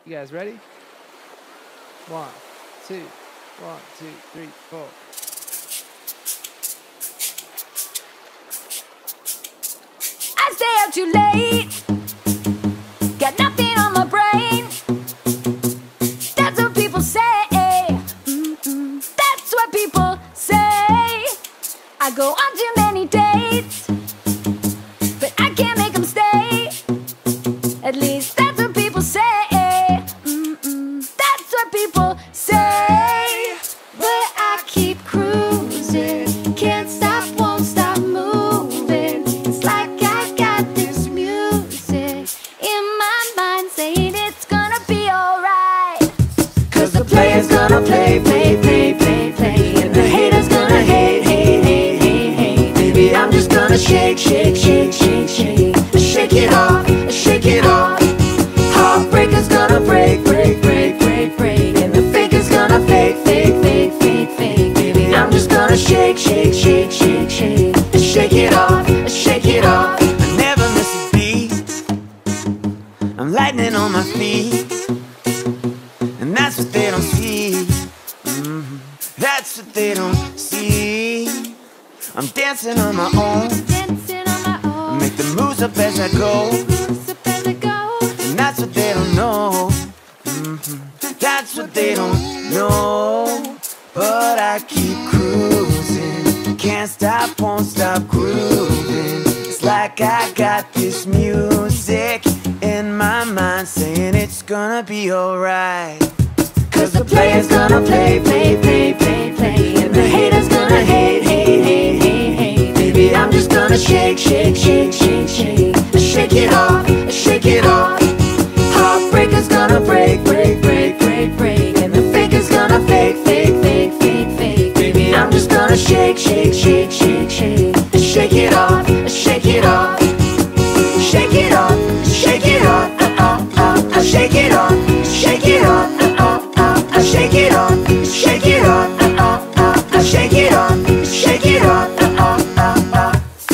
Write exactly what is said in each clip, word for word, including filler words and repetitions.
You guys ready? One, two, one, two, three, four. I stay up too late, got nothing on my brain. That's what people say. Mm-mm. That's what people say. I go on too many dates, but I can't make them stay. At least that's what people say. Mm-mm. That's what people say. But I keep cruising, can't stop, won't stop moving. It's like I got this music in my mind saying it's gonna be alright. Cause the player's gonna play, play, play, play, play, and the hater's gonna hate, hate, hate, hate, hate. Baby, I'm just gonna shake, shake, shake, shake, shake. Shake it off, shake it off. Heartbreaker's gonna break, break, break, break, break, and the faker's gonna fake, fake, fake, fake, fake. Baby, I'm just gonna shake, shake, shake, shake, shake. Shake it off, shake it off. I never miss a beat. I'm lightning on my feet, and that's what they don't see. Mm-hmm. That's what they don't see. I'm dancing on my own, Dancing on my own, I make the moves up as I go, moves up as I go. and that's what they don't know. Mm-hmm. That's what they don't know. But I keep cruising, can't stop, won't stop grooving. It's like I got this music in my mind saying it's gonna be alright. Cause the player's gonna play, play, play, play, play, and the hater's gonna hate, hate, hate, hate, hate. Baby, I'm just gonna shake, shake, shake, shake, shake. Shake it off, shake it off. Heartbreaker's gonna break, break, break, break, break, and the faker's gonna fake, fake, fake, fake, fake. Baby, I'm just gonna shake, shake, shake, shake, shake. Shake it off, shake it off. Shake it off, shake it off. Uh, uh, uh, uh, shake it off, shake it off. Uh, uh, uh, uh, shake it off, shake it off. Uh, uh, uh, uh, shake it off, shake it off. Uh, uh, uh, uh.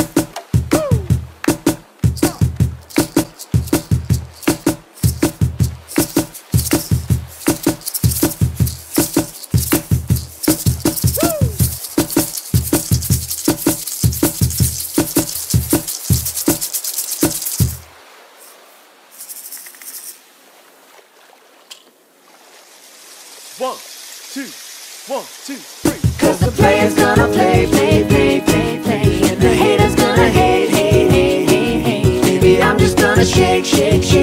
One, two, one, two, three. Cause the player's gonna play, play, play, play, play, and the hater's gonna hate, hate, hate, hate, hate. Baby, I'm just gonna shake, shake, shake.